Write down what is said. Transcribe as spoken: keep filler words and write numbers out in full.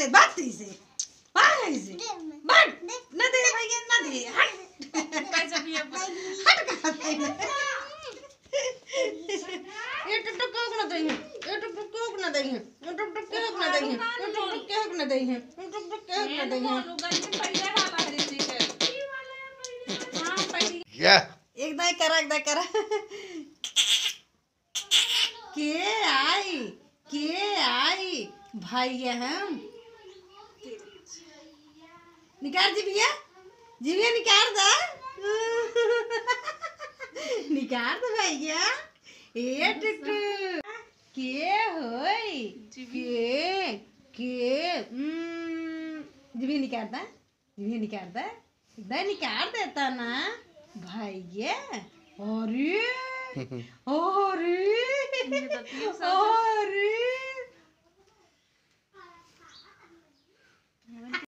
दे बात से भाग से बट न दे भैया न दे हट कैसे भी हट कहां से ये टुक टुक को न दे ये टुक टुक को न दे ये टुक टुक को न दे ये टुक टुक को न दे ये टुक टुक को न दे ये पहले वाला है ऋषि के हां पहले या एक दाई करा एक दाई करा के आई के आई भाई हम निकाल जी भैया जी भैया निकाल दा निकाल दो भैया ए टुटू के होई के के जी भैया निकाल दा जी भैया निकाल दा इधर निकाल देता ना भैया अरे अरे अरे